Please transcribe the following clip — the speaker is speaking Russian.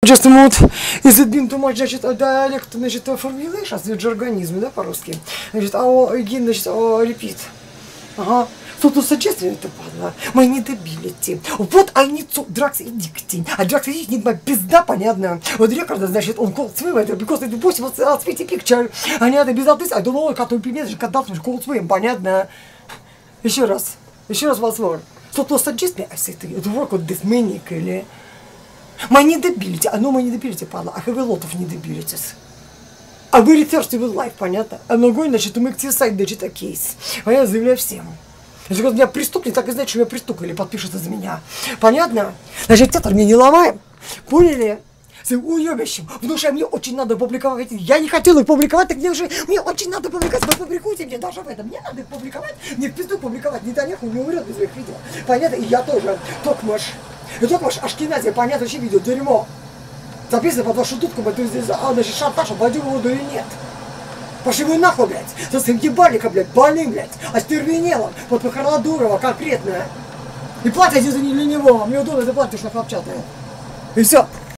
Just a mood. Is it been too much, значит, dialect, значит, formulation, значит, жаргонизм, да, по-русски. Значит, again, значит, repeat. Ага. Тут сочувствие это падла. Мы не добилите. Вот они drugs addicting. А drugs addicting my пизда, понятно. Вот рекорда, значит, он called swim, это because it was a sweetie picture. Они это без ответа. I don't know, как он пимец, когда ты called swim, понятно. Еще раз вас more. Тут сочувствие, I say to you, to work on this maniac, или... Мы не добилите, мы не добилите, падла. А have a lot of не добилитесь. А вы thirsty with life, понятно? А ногой, значит, to make suicide, значит, a case. А я заявляю всем. Если кто меня пристукнет, так и знает, что меня пристукали, подпишется за меня. Понятно? Значит, театр мне не ломаем. Поняли? С уебищем. В душе мне очень надо публиковать. Я не хотел их публиковать, так мне очень надо публиковать. Вы публикуйте мне даже в этом. Мне надо их публиковать. Не в пизду публиковать. Не Танеху не умрет без своих видео. Понятно? И я тоже. Токмаш. И Токмаш Ашкенази, понятно, вообще видео. Дерьмо. Записано под вашу дудку, значит, шантаж, войдем в воду или нет. Пошли вы нахуй, блядь, со своим ебальником, блядь, больным, блядь, остервенелым, под похорона Дурова, конкретно. И платите за не для него, мне удобно заплатить, что хлопчатое. И все.